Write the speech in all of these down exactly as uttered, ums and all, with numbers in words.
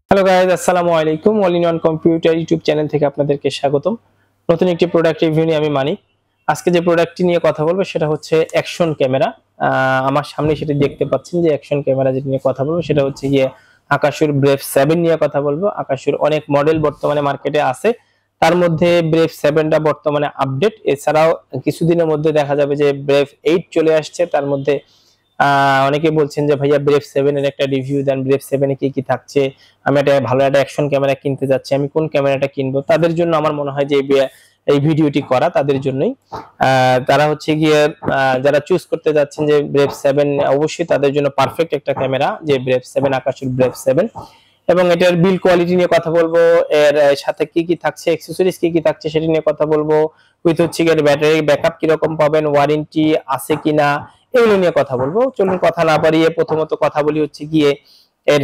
Hello guys, আসসালামু আলাইকুম। All in one computer YouTube channel থেকে আপনাদেরকে স্বাগতম। নতুন একটি প্রোডাক্ট রিভিউ নিয়ে আমি মানিক। আজকে যে প্রোডাক্টটি নিয়ে কথা বলবো সেটা হচ্ছে অ্যাকশন ক্যামেরা। আমার সামনে সেটা দেখতে পাচ্ছেন যে অ্যাকশন ক্যামেরা যেটা নিয়ে কথা বলবো সেটা হচ্ছে গিয়ে আকাশুর ব্রেভ সেভেন নিয়ে কথা বলবো। আকাশুর অনেক মডেল বর্তমানে মার্কেটে আছে, তার মধ্যে ব্রেভ সেভেনটা বর্তমানে আপডেট। এছাড়াও কিছুদিনের মধ্যে দেখা যাবে যে ব্রেভ এইট চলে আসছে। তার মধ্যে আহ অনেকে বলছেন যে ভাইয়া ব্রেভ সেভেন এর একটা রিভিউ দেন, ব্রেভ সেভেন এ কি কি থাকছে, আমি একটা ভালো একটা অ্যাকশন ক্যামেরা কিনতে যাচ্ছি, আমি কোন ক্যামেরাটা কিনবো। তাদের জন্য আমার মনে হয় যে এই ভিডিওটি করা তাদের জন্যই। আহ তারা হচ্ছে গিয়ে যারা চুজ করতে যাচ্ছেন যে ব্রেভ সেভেন, অবশ্যই তাদের জন্য পারফেক্ট একটা ক্যামেরা যে ব্রেভ সেভেন, আকাশের ব্রেভ সেভেন। এবং এটার বিল কোয়ালিটি নিয়ে কথা বলবো, এর সাথে কি কি থাকছে, অ্যাকসেসরিজ কি কি থাকছে সেটা নিয়ে কথা বলবো। উইথ হচ্ছে গিয়ে ব্যাটারি ব্যাকআপ কিরকম পাবেন, ওয়ারেন্টি আছে কিনা, এগুলো নিয়ে কথা বলবো। চলুন কথা না বাড়িয়ে প্রথমত কথা বলি হচ্ছে গিয়ে এর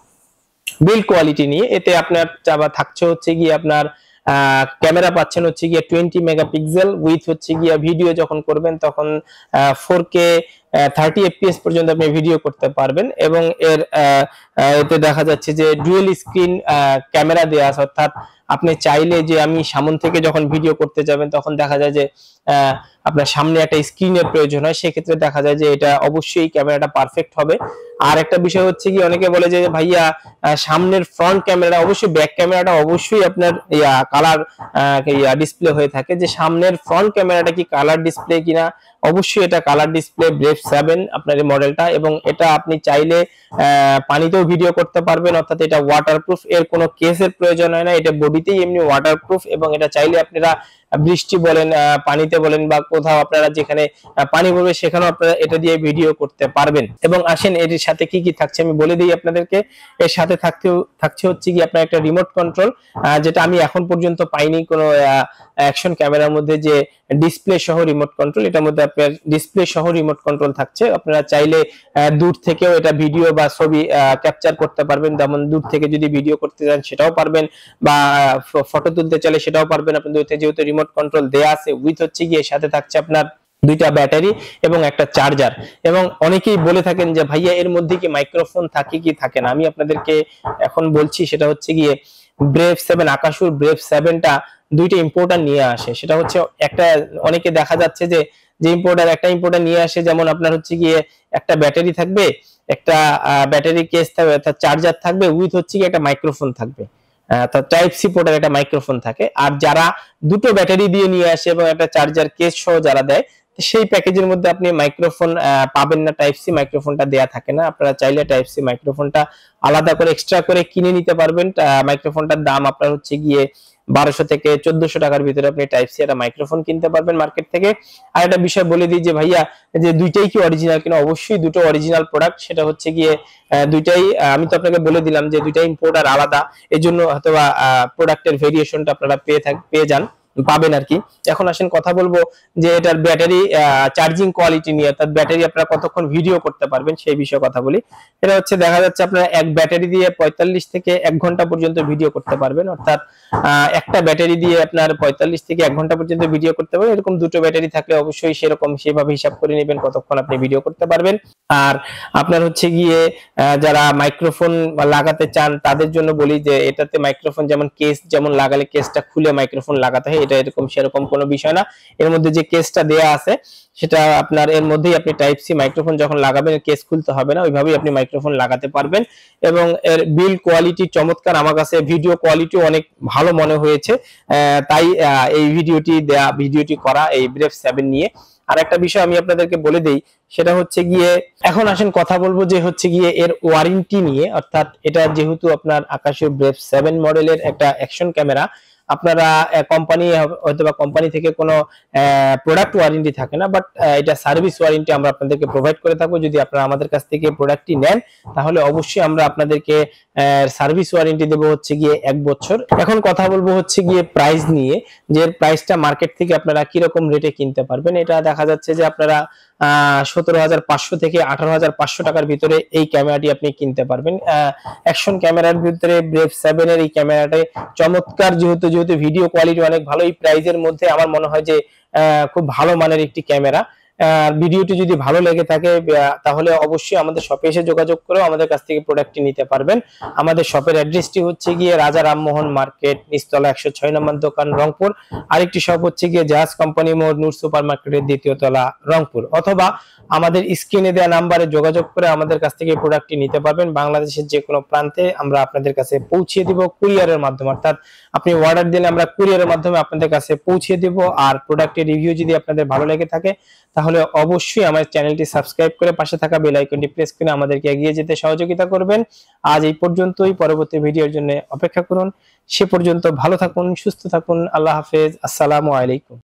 বিল কোয়ালিটি নিয়ে। এতে আপনার থাকছে হচ্ছে গিয়ে আপনার ক্যামেরা পাচ্ছেন হচ্ছে গিয়ে টোয়েন্টি মেগাপিক্সেল, উইথ হচ্ছে গিয়ে ভিডিও যখন করবেন তখন ফোর কে থার্টি এফপিএস পর্যন্ত আপনি ভিডিও করতে পারবেন। এবং এর এতে দেখা যাচ্ছে যে ডুয়েল স্ক্রিন ক্যামেরা দেওয়া আছে, অর্থাৎ আপনি চাইলে যে আমি সামনে থেকে যখন ভিডিও করতে যাবেন তখন দেখা যায় যে আপনার সামনে একটা স্ক্রিনের প্রয়োজন হয়, সেক্ষেত্রে দেখা যায় যে এটা অবশ্যই ক্যামেরাটা পারফেক্ট হবে। আর একটা বিষয় হচ্ছে কি, অনেকে বলে যে ভাইয়া সামনের ফ্রন্ট ক্যামেরাটা, অবশ্যই ব্যাক ক্যামেরাটা অবশ্যই আপনার ইয়া কালার ইয়া ডিসপ্লে হয়ে থাকে, যে সামনের ফ্রন্ট ক্যামেরাটা কি কালার ডিসপ্লে কিনা। অবশ্যই এটা কালার ডিসপ্লে ব্রেভ সেভেন আপনার এই মডেলটা, এবং এটা আপনি চাইলে পানিতেও ভিডিও করতে পারবেন, অর্থাৎ এটা ওয়াটারপ্রুফ, এর কোনো কেসের প্রয়োজন হয় না, এটা বডিতেই এমনি ওয়াটারপ্রুফ। এবং এটা চাইলে আপনারা বৃষ্টি বলেন, পানিতে বলেন, বা কোথাও আপনারা যেখানে পানি পড়বে সেখানেও আপনারা এটা দিয়ে ভিডিও করতে পারবেন। এবং আসেন এর সাথে কি কি থাকছে আমি বলে দিই আপনাদেরকে। এর সাথে থাকতে থাকছে হচ্ছে কি আপনার একটা রিমোট কন্ট্রোল, যেটা আমি এখন পর্যন্ত পাইনি কোনো অ্যাকশন ক্যামেরার মধ্যে, যে ডিসপ্লে সহ রিমোট কন্ট্রোল। এটার মধ্যে আপনার ডিসপ্লে সহ রিমোট কন্ট্রোল থাকছে। আপনারা চাইলে দূর থেকেও এটা ভিডিও বা ছবি ক্যাপচার করতে পারবেন, যেমন দূর থেকে যদি ভিডিও করতে চান সেটাও পারবেন, বা ফটো তুলতে চাইলে সেটাও পারবেন। আপনি দূর থেকে যেহেতু রিমোট কন্ট্রোল দেয়া আছে, উইথ হচ্ছে গিয়ে সাথে থাকছে আপনার দুইটা ব্যাটারি এবং একটা চার্জার। এবং অনেকেই বলে থাকেন যে ভাইয়া এর মধ্যে কি মাইক্রোফোন থাকে কি থাকে না, আমি আপনাদেরকে এখন বলছি সেটা হচ্ছে গিয়ে ব্রেভ সেভেন, আকাশুর ব্রেভ সেভেনটা দুইটা ইম্পোর্টার নিয়ে আসে। সেটা হচ্ছে একটা, অনেকে দেখা যাচ্ছে যে যে ইম্পোর্টার একটা ইম্পোর্টার নিয়ে আসে, যেমন আপনার হচ্ছে গিয়ে একটা ব্যাটারি থাকবে, একটা ব্যাটারি কেস থাকবে, অর্থাৎ চার্জার থাকবে, উইথ হচ্ছে গিয়ে একটা মাইক্রোফোন থাকবে, টাইপ সি পোর্টের একটা মাইক্রোফোন থাকে। আর যারা দুটো ব্যাটারি দিয়ে নিয়ে আসে এবং একটা চার্জার কেস সহ যারা দেয়, সেই প্যাকেজের মধ্যে আপনি মাইক্রোফোন পাবেন না, টাইপ সি মাইক্রোফোনটা দেয়া থাকে না। আপনারা চাইলে টাইপ সি মাইক্রোফোনটা আলাদা করে এক্সট্রা করে কিনে নিতে পারবেন। মাইক্রোফোনটার দাম আপনার হচ্ছে গিয়ে বারোশো থেকে চোদ্দশো টাকার ভিতরে আপনি টাইপ সি একটা মাইক্রোফোন কিনতে পারবেন মার্কেট থেকে। আর একটা বিষয় বলে দিই যে ভাইয়া যে দুইটাই কি অরিজিনাল কিনা, অবশ্যই দুটো অরিজিনাল প্রোডাক্ট। সেটা হচ্ছে গিয়ে দুইটাই, আমি তো আপনাকে বলে দিলাম যে দুইটাই ইম্পোর্ট আর আলাদা, এই জন্য হয়তো প্রোডাক্টের ভেরিয়েশনটা আপনারা পেয়ে থাক পেয়ে যান পাবেন আর কি। এখন আসেন কথা বলবো যে এটার ব্যাটারি চার্জিং কোয়ালিটি নিয়ে, অর্থাৎ ব্যাটারি আপনারা কতক্ষণ ভিডিও করতে পারবেন সেই বিষয়ে কথা বলি। এটা হচ্ছে দেখা যাচ্ছে আপনারা এক ব্যাটারি দিয়ে পঁয়তাল্লিশ থেকে এক ঘন্টা পর্যন্ত ভিডিও করতে পারবেন, অর্থাৎ একটা ব্যাটারি দিয়ে আপনার পঁয়তাল্লিশ থেকে এক ঘন্টা পর্যন্ত ভিডিও করতে পারবেন। এরকম দুটো ব্যাটারি থাকলে অবশ্যই সেরকম সেভাবে হিসাব করে নেবেন কতক্ষণ আপনি ভিডিও করতে পারবেন। আর আপনার হচ্ছে গিয়ে যারা মাইক্রোফোন লাগাতে চান তাদের জন্য বলি যে এটাতে মাইক্রোফোন যেমন কেস যেমন লাগালে কেসটা খুলে মাইক্রোফোন লাগাতে হয়, এটা এরকম সেরকম কোনো বিষয় না। এর মধ্যে যে কেসটা দেয়া আছে সেটা আপনার এর মধ্যেই আপনি টাইপ সি মাইক্রোফোন যখন লাগাবেন কেস খুলতে হবে না, ওইভাবেই আপনি মাইক্রোফোন লাগাতে পারবেন। এবং এর বিল কোয়ালিটি চমৎকার, আমার কাছে ভিডিও কোয়ালিটি অনেক ভালো মনে হয়েছে, তাই এই ভিডিওটি দেয়া ভিডিওটি করা এই ব্রেভ সেভেন নিয়ে। আর একটা বিষয় আমি আপনাদেরকে বলে দেই, সেটা হচ্ছে গিয়ে এখন আসেন কথা বলবো যে হচ্ছে গিয়ে এর ওয়ারেন্টি নিয়ে। অর্থাৎ এটা যেহেতু আপনার আকাশের ব্রেভ সেভেন মডেলের একটা অ্যাকশন ক্যামেরা, আপনারা কোম্পানি হয়তো বা কোম্পানি থেকে কোনো প্রোডাক্ট ওয়ারেন্টি থাকে না, বাট এটা সার্ভিস ওয়ারেন্টি আমরা আপনাদেরকে প্রোভাইড করে থাকবো। যদি আপনারা আমাদের কাছ থেকে প্রোডাক্টটি নেন তাহলে অবশ্যই আমরা আপনাদেরকে সার্ভিস ওয়ারেন্টি দেবো হচ্ছে গিয়ে এক বছর। এখন কথা বলবো হচ্ছে গিয়ে প্রাইস নিয়ে, যে প্রাইসটা মার্কেট থেকে আপনারা কিরকম রেটে কিনতে পারবেন। এটা দেখা যাচ্ছে যে আপনারা আহ সতেরো হাজার পাঁচশো থেকে আঠারো হাজার পাঁচশো টাকার ভিতরে এই ক্যামেরাটি আপনি কিনতে পারবেন। অ্যাকশন ক্যামেরার ভিতরে ব্রেভ সেভেন এর এই ক্যামেরাটাই চমৎকার, যেহেতু যেহেতু ভিডিও কোয়ালিটি অনেক ভালো, এই প্রাইজের মধ্যে আমার মনে হয় যে খুব ভালো মানের একটি ক্যামেরা। ভিডিওটি যদি ভালো লেগে থাকে তাহলে অবশ্যই আমাদের শপে এসে যোগাযোগ করেও আমাদের কাছ থেকে প্রোডাক্টটি নিতে পারবেন। আমাদের শপের অ্যাড্রেসটি হচ্ছে গিয়ে রাজা রামমোহন মার্কেট, নিচতলা একশো ছয় নম্বর দোকান, রংপুর। আরেকটি শপ হচ্ছে গিয়ে জাহাজ কোম্পানি মোড়, নূর সুপার মার্কেটের দ্বিতীয় তলা, রংপুর। অথবা আমাদের স্ক্রিনে দেওয়া নাম্বারে যোগাযোগ করে আমাদের কাছ থেকে প্রোডাক্টটি নিতে পারবেন। বাংলাদেশের যে কোনো প্রান্তে আমরা আপনাদের কাছে পৌঁছে দিব কুরিয়ারের মাধ্যমে, অর্থাৎ আপনি অর্ডার দিলে আমরা কুরিয়ারের মাধ্যমে আপনাদের কাছে পৌঁছে দেব। আর প্রোডাক্টের রিভিউ যদি আপনাদের ভালো লেগে থাকে তাহলে অবশ্যই আমার চ্যানেলটি সাবস্ক্রাইব করে পাশে থাকা বেল আইকনটি প্রেস করে আমাদেরকে এগিয়ে যেতে সহযোগিতা করবেন। আজ এই পর্যন্তই, পরবর্তী ভিডিওর জন্য অপেক্ষা করুন। সে পর্যন্ত ভালো থাকুন, সুস্থ থাকুন। আল্লাহ হাফেজ, আসসালামু আলাইকুম।